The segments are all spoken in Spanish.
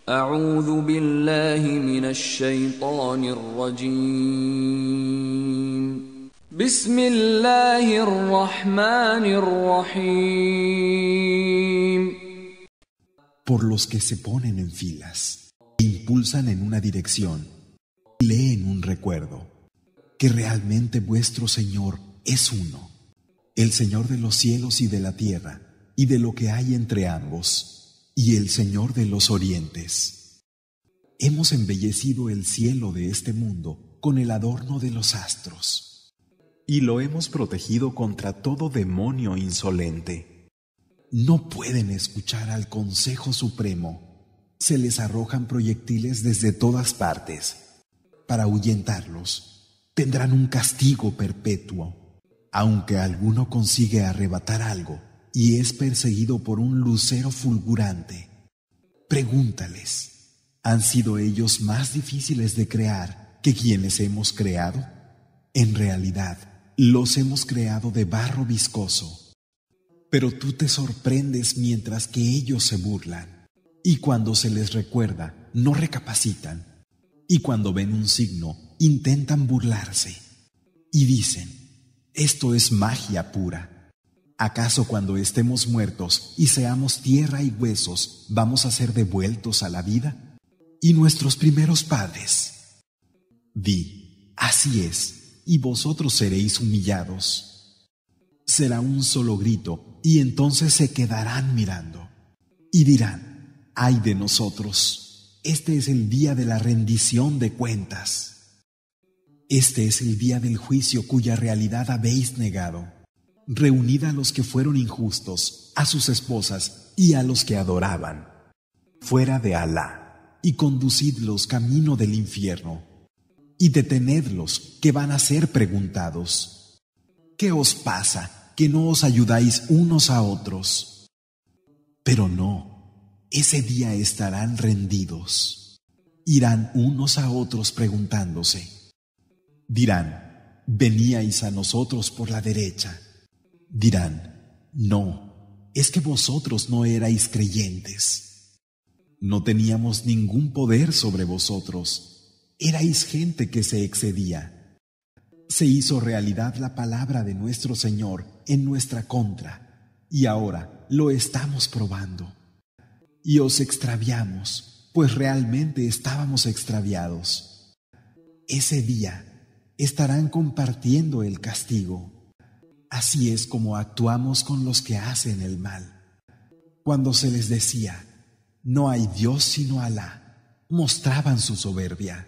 أعوذ بالله من الشيطان الرجيم بسم الله الرحمن الرحيم Por los que se ponen en filas, impulsan en una dirección, leen un recuerdo, que realmente vuestro Señor es uno, el Señor de los cielos y de la tierra, y de lo que hay entre ambos, y el Señor de los orientes. Hemos embellecido el cielo de este mundo con el adorno de los astros, y lo hemos protegido contra todo demonio insolente. No pueden escuchar al Consejo Supremo. Se les arrojan proyectiles desde todas partes. Para ahuyentarlos, tendrán un castigo perpetuo. Aunque alguno consigue arrebatar algo y es perseguido por un lucero fulgurante, pregúntales, ¿han sido ellos más difíciles de crear que quienes hemos creado? En realidad, los hemos creado de barro viscoso. Pero tú te sorprendes mientras que ellos se burlan. Y cuando se les recuerda, no recapacitan. Y cuando ven un signo, intentan burlarse. Y dicen, esto es magia pura. ¿Acaso cuando estemos muertos y seamos tierra y huesos, vamos a ser devueltos a la vida? ¿Y nuestros primeros padres? Di, así es, y vosotros seréis humillados. Será un solo grito, y entonces se quedarán mirando. Y dirán, ¡ay de nosotros! Este es el día de la rendición de cuentas. Este es el día del juicio cuya realidad habéis negado. Reunid a los que fueron injustos, a sus esposas y a los que adoraban, fuera de Alá, y conducidlos camino del infierno, y detenedlos, que van a ser preguntados. ¿Qué os pasa, que no os ayudáis unos a otros? Pero no, ese día estarán rendidos. Irán unos a otros preguntándose. Dirán, veníais a nosotros por la derecha. Dirán, no, es que vosotros no erais creyentes. No teníamos ningún poder sobre vosotros. Erais gente que se excedía. Se hizo realidad la palabra de nuestro Señor en nuestra contra, y ahora lo estamos probando. Y os extraviamos, pues realmente estábamos extraviados. Ese día estarán compartiendo el castigo. Así es como actuamos con los que hacen el mal. Cuando se les decía, no hay Dios sino Alá, mostraban su soberbia.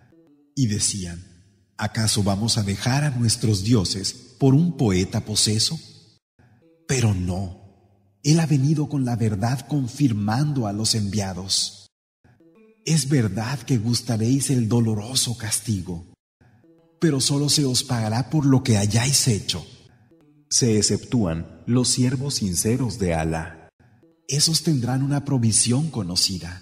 Y decían, ¿acaso vamos a dejar a nuestros dioses por un poeta poseso? Pero no, él ha venido con la verdad confirmando a los enviados. Es verdad que gustaréis el doloroso castigo, pero solo se os pagará por lo que hayáis hecho. Se exceptúan los siervos sinceros de Alá. Esos tendrán una provisión conocida,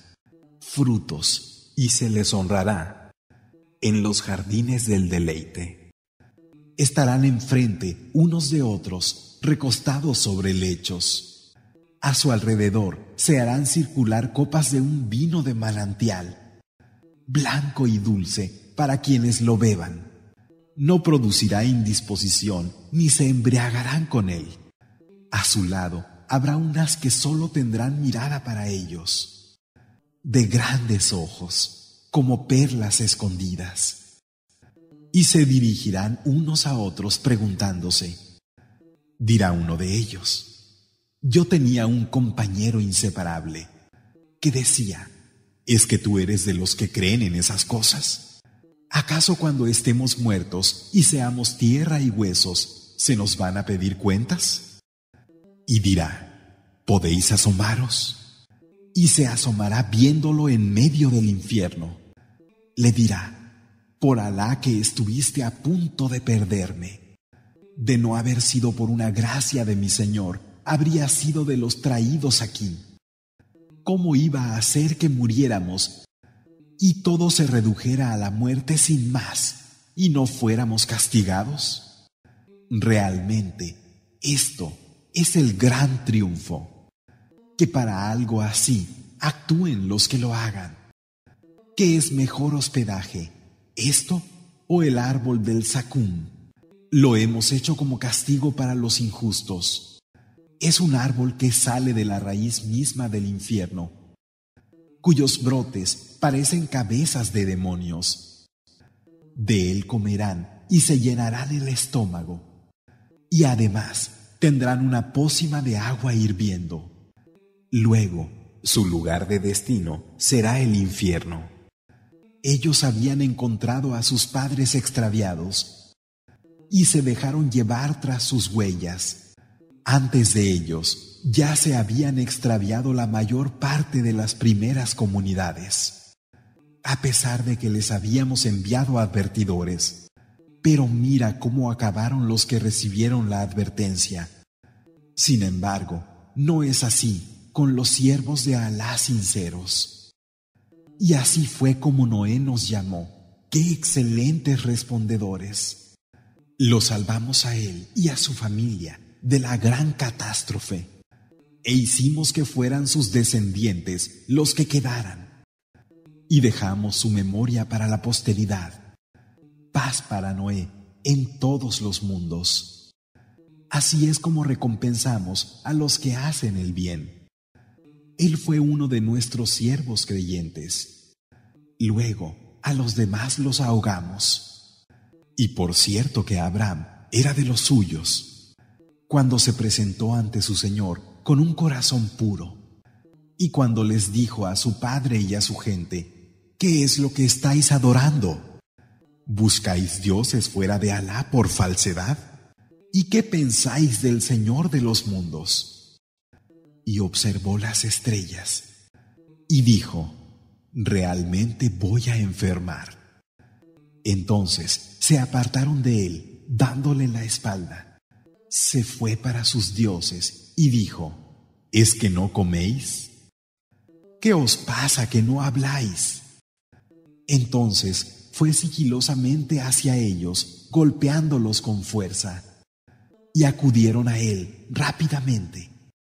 frutos, y se les honrará en los jardines del deleite. Estarán enfrente unos de otros, recostados sobre lechos. A su alrededor se harán circular copas de un vino de manantial, blanco y dulce para quienes lo beban. No producirá indisposición, ni se embriagarán con él. A su lado habrá unas que solo tendrán mirada para ellos, de grandes ojos, como perlas escondidas. Y se dirigirán unos a otros preguntándose. Dirá uno de ellos, yo tenía un compañero inseparable, que decía, ¿es que tú eres de los que creen en esas cosas? ¿Acaso cuando estemos muertos y seamos tierra y huesos, se nos van a pedir cuentas? Y dirá, ¿podéis asomaros? Y se asomará viéndolo en medio del infierno. Le dirá, por Alá que estuviste a punto de perderme. De no haber sido por una gracia de mi Señor, habría sido de los traídos aquí. ¿Cómo iba a hacer que muriéramos y todo se redujera a la muerte sin más y no fuéramos castigados? Realmente, esto es el gran triunfo, que para algo así actúen los que lo hagan. ¿Qué es mejor hospedaje, esto o el árbol del zacún? Lo hemos hecho como castigo para los injustos. Es un árbol que sale de la raíz misma del infierno, cuyos brotes parecen cabezas de demonios. De él comerán y se llenarán el estómago. Y además tendrán una pócima de agua hirviendo. Luego, su lugar de destino será el infierno. Ellos habían encontrado a sus padres extraviados y se dejaron llevar tras sus huellas. Antes de ellos ya se habían extraviado la mayor parte de las primeras comunidades, a pesar de que les habíamos enviado advertidores. Pero mira cómo acabaron los que recibieron la advertencia. Sin embargo, no es así con los siervos de Alá sinceros. Y así fue como Noé nos llamó. ¡Qué excelentes respondedores! Lo salvamos a él y a su familia de la gran catástrofe, e hicimos que fueran sus descendientes los que quedaran, y dejamos su memoria para la posteridad. Paz para Noé en todos los mundos. Así es como recompensamos a los que hacen el bien. Él fue uno de nuestros siervos creyentes. Luego, a los demás los ahogamos. Y por cierto que Abraham era de los suyos, cuando se presentó ante su Señor con un corazón puro, y cuando les dijo a su padre y a su gente: ¿qué es lo que estáis adorando? ¿Buscáis dioses fuera de Alá por falsedad? ¿Y qué pensáis del Señor de los mundos? Y observó las estrellas y dijo: realmente voy a enfermar. Entonces se apartaron de él, dándole la espalda. Se fue para sus dioses y dijo: ¿es que no coméis? ¿Qué os pasa que no habláis? Entonces fue sigilosamente hacia ellos, golpeándolos con fuerza, y acudieron a él rápidamente.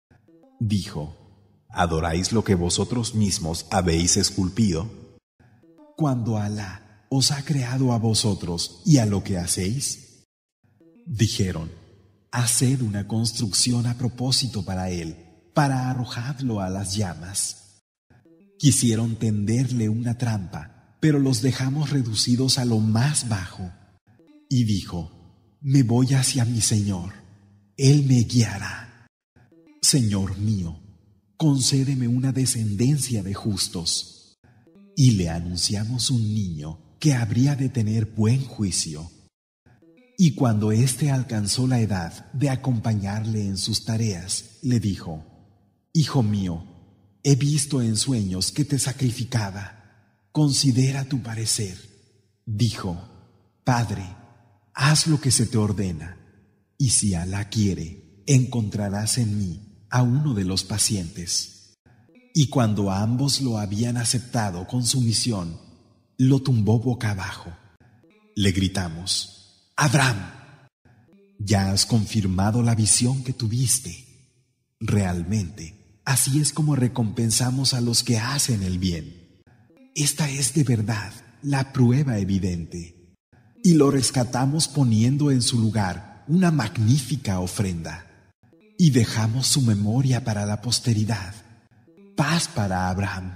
Dijo: ¿adoráis lo que vosotros mismos habéis esculpido? Cuando Alá os ha creado a vosotros y a lo que hacéis. Dijeron: haced una construcción a propósito para él, para arrojarlo a las llamas. Quisieron tenderle una trampa, pero los dejamos reducidos a lo más bajo. Y dijo: me voy hacia mi Señor, Él me guiará. Señor mío, concédeme una descendencia de justos. Y le anunciamos un niño que habría de tener buen juicio. Y cuando éste alcanzó la edad de acompañarle en sus tareas, le dijo: hijo mío, he visto en sueños que te sacrificaba. Considera tu parecer. Dijo: Padre, haz lo que se te ordena, y si Alá quiere, encontrarás en mí a uno de los pacientes. Y cuando ambos lo habían aceptado con sumisión, lo tumbó boca abajo. Le gritamos: Abraham, ya has confirmado la visión que tuviste. Realmente, así es como recompensamos a los que hacen el bien. Esta es de verdad la prueba evidente. Y lo rescatamos poniendo en su lugar una magnífica ofrenda. Y dejamos su memoria para la posteridad. Paz para Abraham.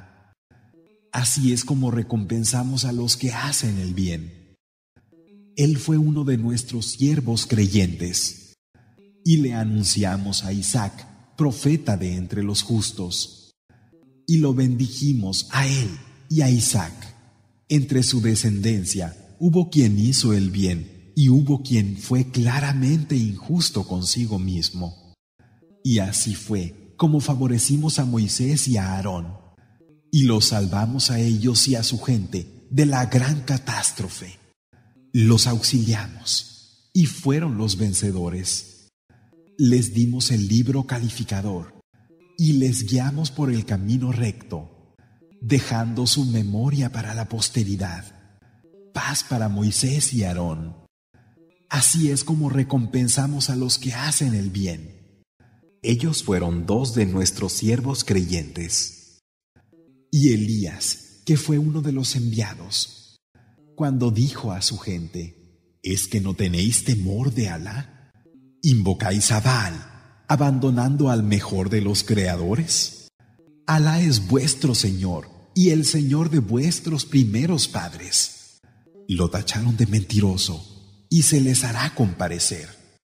Así es como recompensamos a los que hacen el bien. Él fue uno de nuestros siervos creyentes. Y le anunciamos a Isaac, profeta de entre los justos. Y lo bendijimos a él y a Isaac. Entre su descendencia hubo quien hizo el bien y hubo quien fue claramente injusto consigo mismo. Y así fue como favorecimos a Moisés y a Aarón, y los salvamos a ellos y a su gente de la gran catástrofe. Los auxiliamos y fueron los vencedores. Les dimos el libro calificador y les guiamos por el camino recto, dejando su memoria para la posteridad. Paz para Moisés y Aarón. Así es como recompensamos a los que hacen el bien. Ellos fueron dos de nuestros siervos creyentes. Y Elías, que fue uno de los enviados, cuando dijo a su gente: ¿Es que no tenéis temor de Alá? ¿Invocáis a Baal, abandonando al mejor de los creadores? Alá es vuestro Señor y el Señor de vuestros primeros padres. Lo tacharon de mentiroso y se les hará comparecer.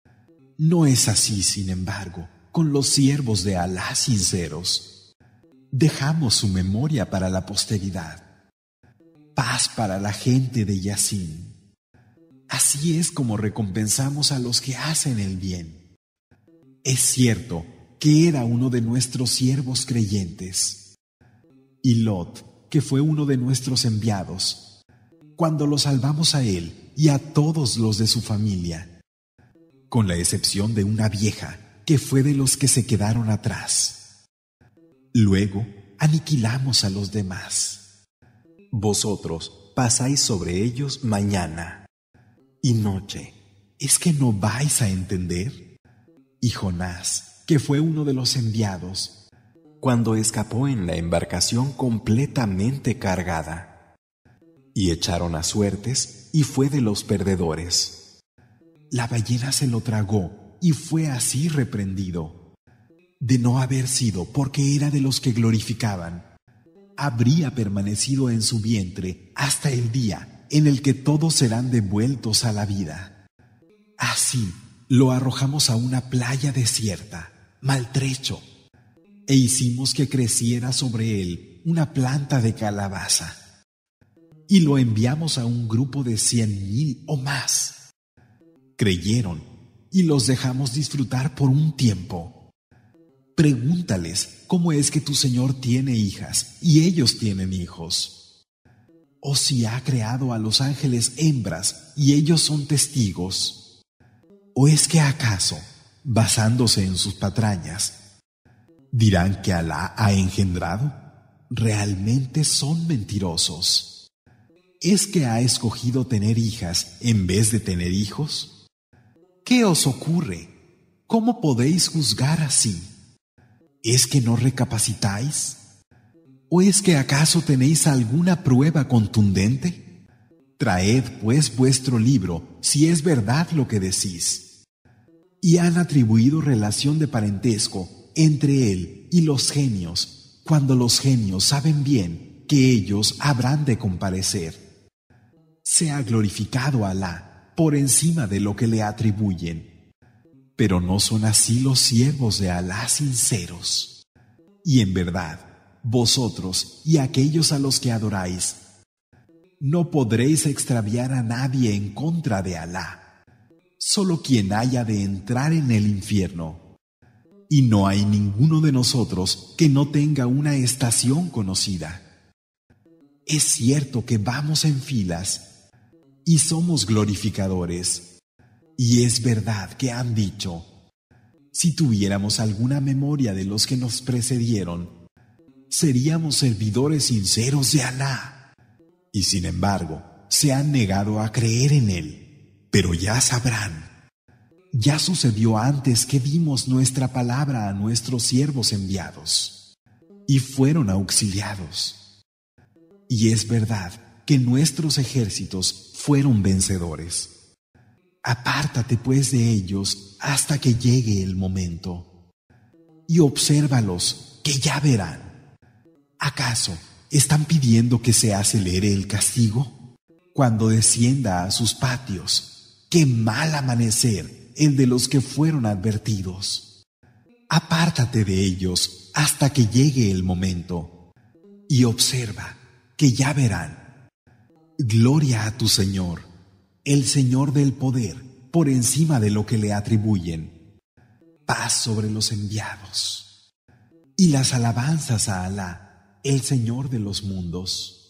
No es así, sin embargo, con los siervos de Alá sinceros. Dejamos su memoria para la posteridad. Paz para la gente de Yasin. Así es como recompensamos a los que hacen el bien. Es cierto que era uno de nuestros siervos creyentes. Y Lot, que fue uno de nuestros enviados, cuando lo salvamos a él y a todos los de su familia, con la excepción de una vieja que fue de los que se quedaron atrás. Luego aniquilamos a los demás. Vosotros pasáis sobre ellos mañana y noche. ¿Es que no vais a entender? Y Jonás, que fue uno de los enviados, cuando escapó en la embarcación completamente cargada, y echaron a suertes y fue de los perdedores. La ballena se lo tragó y fue así reprendido. De no haber sido porque era de los que glorificaban, habría permanecido en su vientre hasta el día en el que todos serán devueltos a la vida. Así lo arrojamos a una playa desierta, maltrecho, e hicimos que creciera sobre él una planta de calabaza. Y lo enviamos a un grupo de 100,000 o más. Creyeron y los dejamos disfrutar por un tiempo. Pregúntales cómo es que tu Señor tiene hijas y ellos tienen hijos. O si ha creado a los ángeles hembras y ellos son testigos. ¿O es que acaso, basándose en sus patrañas, dirán que Alá ha engendrado? Realmente son mentirosos. ¿Es que ha escogido tener hijas en vez de tener hijos? ¿Qué os ocurre? ¿Cómo podéis juzgar así? ¿Es que no recapacitáis? ¿O es que acaso tenéis alguna prueba contundente? Traed pues vuestro libro, si es verdad lo que decís. Y han atribuido relación de parentesco entre él y los genios, cuando los genios saben bien que ellos habrán de comparecer. Sea glorificado Alá por encima de lo que le atribuyen. Pero no son así los siervos de Alá sinceros. Y en verdad, vosotros y aquellos a los que adoráis, no podréis extraviar a nadie en contra de Alá, solo quien haya de entrar en el infierno. Y no hay ninguno de nosotros que no tenga una estación conocida. Es cierto que vamos en filas y somos glorificadores. Y es verdad que han dicho: si tuviéramos alguna memoria de los que nos precedieron, seríamos servidores sinceros de Alá. Y sin embargo, se han negado a creer en él. Pero ya sabrán. Ya sucedió antes que dimos nuestra palabra a nuestros siervos enviados, y fueron auxiliados. Y es verdad que nuestros ejércitos fueron vencedores. Apártate pues de ellos hasta que llegue el momento, y obsérvalos, que ya verán. ¿Acaso están pidiendo que se acelere el castigo? Cuando descienda a sus patios, ¡qué mal amanecer el de los que fueron advertidos! Apártate de ellos hasta que llegue el momento, y observa, que ya verán. Gloria a tu Señor, el Señor del poder, por encima de lo que le atribuyen. Paz sobre los enviados. Y las alabanzas a Alá, el Señor de los mundos.